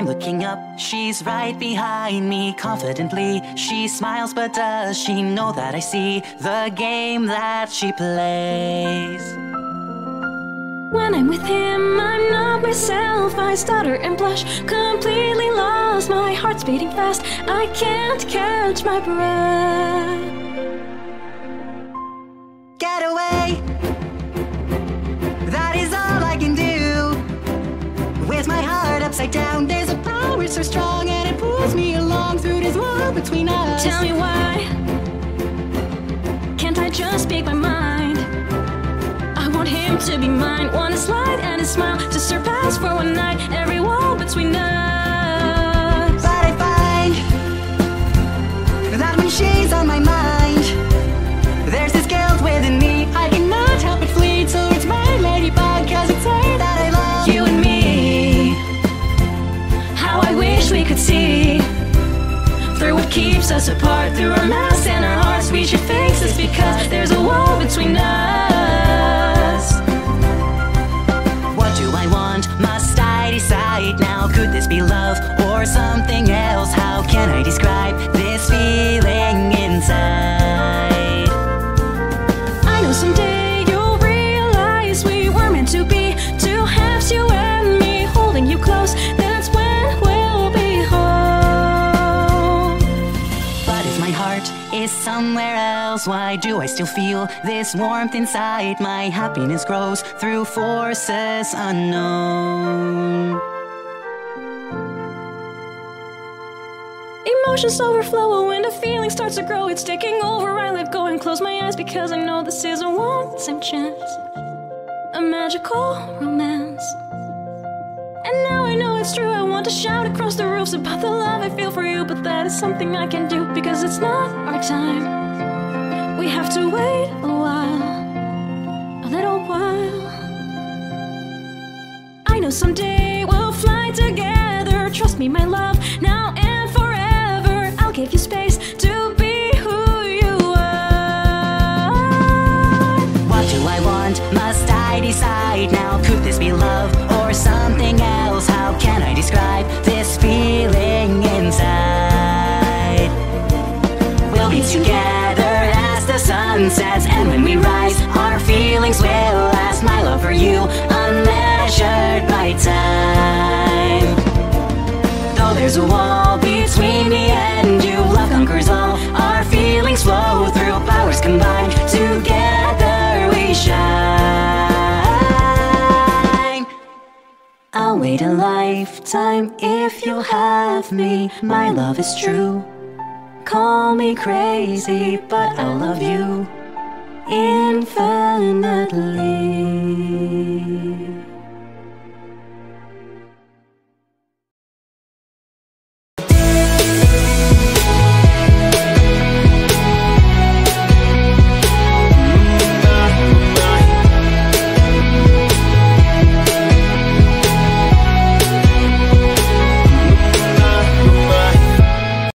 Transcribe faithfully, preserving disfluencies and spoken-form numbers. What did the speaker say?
I'm looking up, she's right behind me confidently. She smiles, but does she know that I see the game that she plays? When I'm with him, I'm not myself. I stutter and blush, completely lost. My heart's beating fast, I can't catch my breath. Get away, that is all I can do. With my heart upside down, there's a power so strong, and it pulls me along through this wall between us. Tell me why can't I just speak my mind? I want him to be mine, want his light and his smile to surpass for one night every wall between us. But I find that when she's on my mind, there's this guilt within me, I cannot help but flee towards my ladybug, cause it's her that I love. You and me, how I wish we could see through what keeps us apart, through our masks and our hearts. We should face this because there's a wall between us. What do I want? Must I decide now? Could this be love or something else? How can I describe this feeling inside? I know someday you'll realize we were meant to be, two halves, you and me, holding you close. That's when we'll be home. But if my heart is somewhere else, why do I still feel this warmth inside? My happiness grows through forces unknown. Emotions overflow when the feeling starts to grow. It's taking over, I let go and close my eyes because I know this is a one-time chance, a magical romance. And now I know it's true, I want to shout across the roofs about the love I feel for you, but that is something I can do because it's not our time. We have to wait a while, a little while. I know someday we'll fly together, trust me my love, now and forever. I'll give you space to be who you are. What do I want? Must I decide now? Could this be love or something else? How can I describe this feeling inside? We'll be together as the sun sets, and when we rise, our feelings will last. My love for you, unmeasured by time. Though there's a wall between me and you, love conquers all. Our feelings flow through, powers combined. Together we shine. I'll wait a lifetime if you'll have me. My love is true. Call me crazy, but I'll love you infinitely.